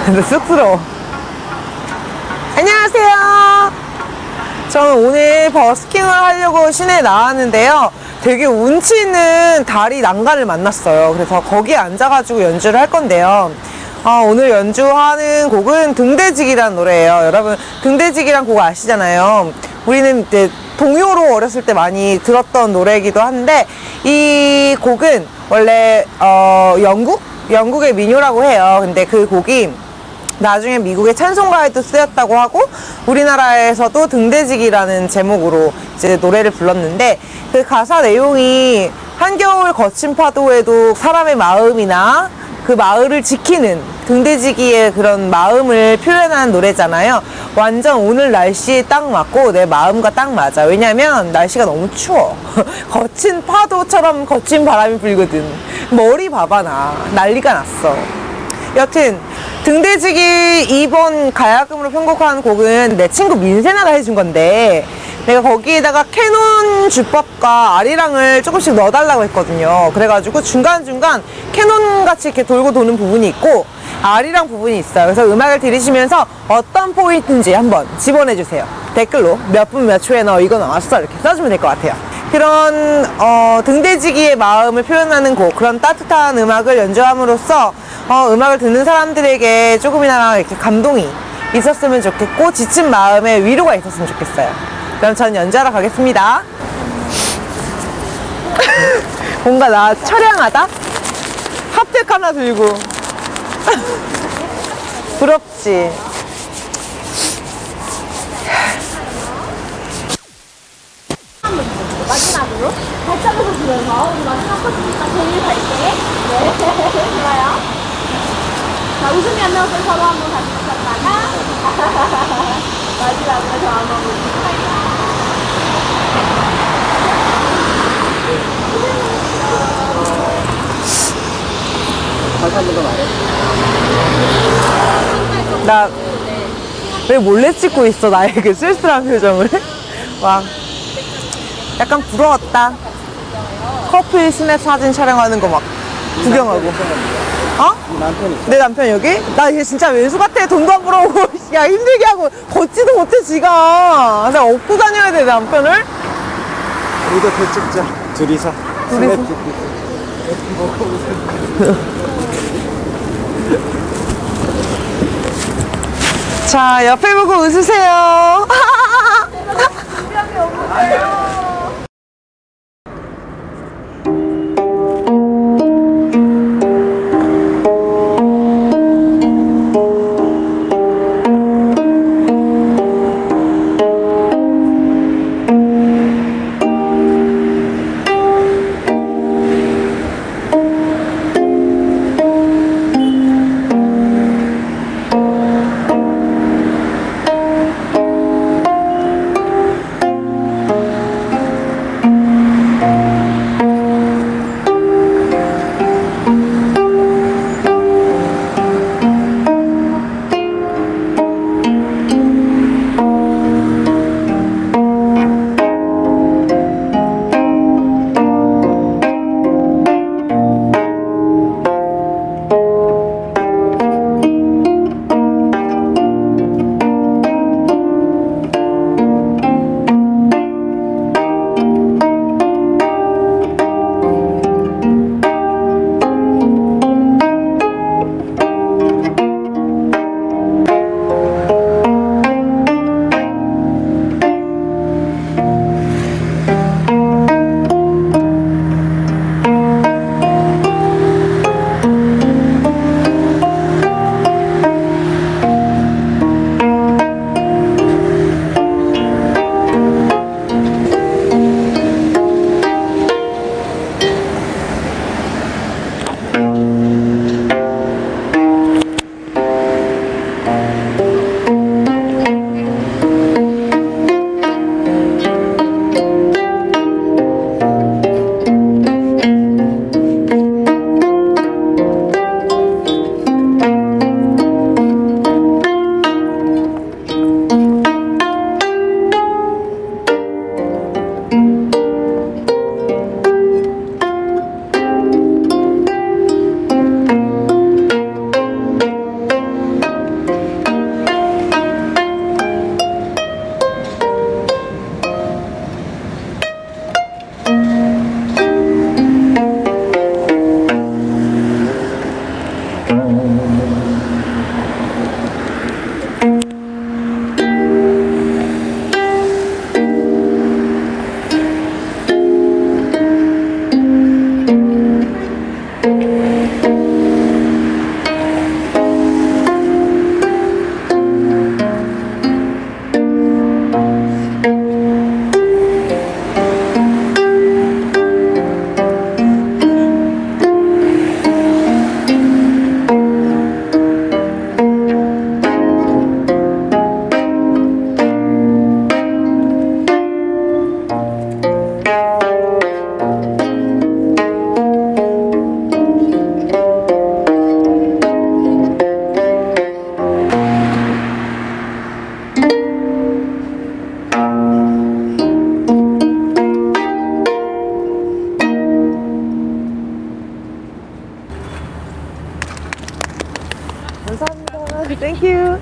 쑥스러워. 안녕하세요. 저는 오늘 버스킹을 하려고 시내에 나왔는데요. 되게 운치 있는 다리 난간을 만났어요. 그래서 거기에 앉아가지고 연주를 할 건데요. 오늘 연주하는 곡은 등대지기라는 노래예요. 여러분, 등대지기란 곡 아시잖아요. 우리는 이제 동요로 어렸을 때 많이 들었던 노래이기도 한데, 이 곡은 원래 영국의 민요라고 해요. 근데 그 곡이 나중에 미국의 찬송가에도 쓰였다고 하고, 우리나라에서도 등대지기라는 제목으로 이제 노래를 불렀는데, 그 가사 내용이 한겨울 거친 파도에도 사람의 마음이나 그 마을을 지키는 등대지기의 그런 마음을 표현하는 노래잖아요. 완전 오늘 날씨에 딱 맞고 내 마음과 딱 맞아. 왜냐면 날씨가 너무 추워. 거친 파도처럼 거친 바람이 불거든. 머리 봐봐, 나 난리가 났어. 여튼 등대지기 2번 가야금으로 편곡한 곡은 내 친구 민세나가 해준 건데, 내가 거기에다가 캐논 주법과 아리랑을 조금씩 넣어달라고 했거든요. 그래가지고 중간중간 캐논같이 이렇게 돌고 도는 부분이 있고 아리랑 부분이 있어요. 그래서 음악을 들으시면서 어떤 포인트인지 한번 집어내주세요. 댓글로 몇 분 몇 초에 너 이거 나왔어 이렇게 써주면 될 것 같아요. 그런 등대지기의 마음을 표현하는 곡, 그런 따뜻한 음악을 연주함으로써 음악을 듣는 사람들에게 조금이나마 이렇게 감동이 있었으면 좋겠고, 지친 마음에 위로가 있었으면 좋겠어요. 그럼 전 연주하러 가겠습니다. 뭔가 나 처량하다? 핫팩 하나 들고. 부럽지? 마지막으로 발자국을 주면서 우리 마지막 코스니까 제일 갈게. 네, 좋아요. 자, 웃음이 안 나올 때 서로 한번 다시 붙였다가 마지막으로 저 한번 볼게요. 다시 한 번 더 말해. 나 왜 몰래 찍고 있어, 나의 그 쓸쓸한 표정을? 와, 약간 부러웠다. 커플 스냅 사진 촬영하는 거 막 구경하고. 남편이 내 남편 여기? 나 얘 진짜 왼수 같아. 돈도 안 벌어오고 야 힘들게 하고 걷지도 못해 지가. 내가 업고 다녀야 돼, 내 남편을. 우리도 그 찍자. 둘이서 스냅 찍고. 자, 옆에 보고 웃으세요. Thank you.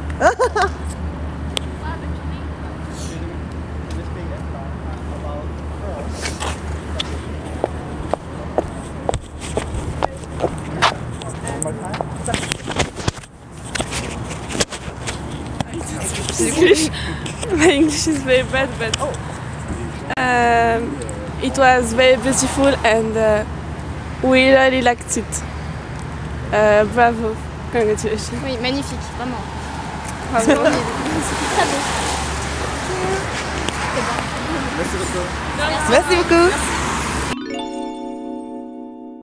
English. My English is very bad, but it was very beautiful and we really liked it. Bravo, congratulations. Oui, magnifique, vraiment. C'était très beau. Merci beaucoup.